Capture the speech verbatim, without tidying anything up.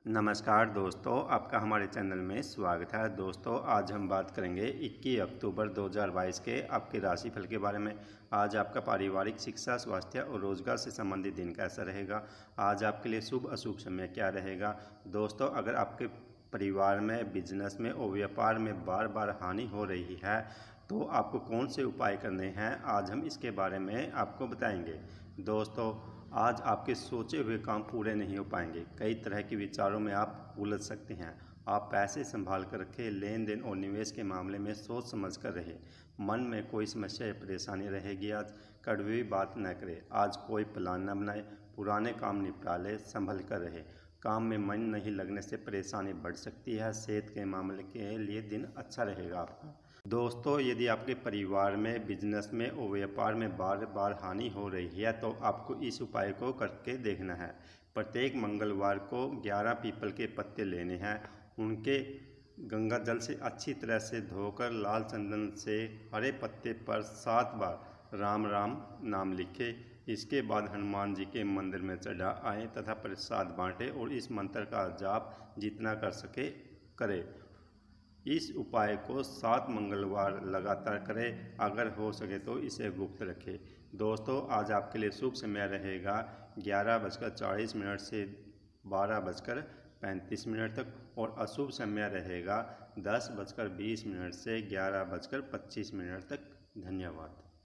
नमस्कार दोस्तों, आपका हमारे चैनल में स्वागत है। दोस्तों, आज हम बात करेंगे इक्कीस अक्टूबर दो हज़ार बाईस के आपके राशिफल के बारे में। आज आपका पारिवारिक, शिक्षा, स्वास्थ्य और रोजगार से संबंधित दिन कैसा रहेगा, आज आपके लिए शुभ अशुभ समय क्या रहेगा। दोस्तों, अगर आपके परिवार में, बिजनेस में और व्यापार में बार बार हानि हो रही है तो आपको कौन से उपाय करने हैं, आज हम इसके बारे में आपको बताएंगे। दोस्तों, आज आपके सोचे हुए काम पूरे नहीं हो पाएंगे। कई तरह के विचारों में आप उलझ सकते हैं। आप पैसे संभाल कर रखें, लेन देन और निवेश के मामले में सोच समझ कर रहे। मन में कोई समस्या या परेशानी रहेगी। आज कड़वी बात न करें। आज कोई प्लान न बनाए, पुराने काम निपटा ले, संभल कर रहे। काम में मन नहीं लगने से परेशानी बढ़ सकती है। सेहत के मामले के लिए दिन अच्छा रहेगा आपका। दोस्तों, यदि आपके परिवार में, बिजनेस में और व्यापार में बार बार हानि हो रही है तो आपको इस उपाय को करके देखना है। प्रत्येक मंगलवार को ग्यारह पीपल के पत्ते लेने हैं। उनके गंगा जल से अच्छी तरह से धोकर लाल चंदन से हरे पत्ते पर सात बार राम राम नाम लिखे। इसके बाद हनुमान जी के मंदिर में चढ़ा आएँ तथा प्रसाद बांटें और इस मंत्र का जाप जितना कर सके करें। इस उपाय को सात मंगलवार लगातार करें। अगर हो सके तो इसे गुप्त रखें। दोस्तों, आज आपके लिए शुभ समय रहेगा ग्यारह बजकर चालीस मिनट से बारह बजकर पैंतीस मिनट तक और अशुभ समय रहेगा दस बजकर बीस मिनट से ग्यारह बजकर पच्चीस मिनट तक। धन्यवाद।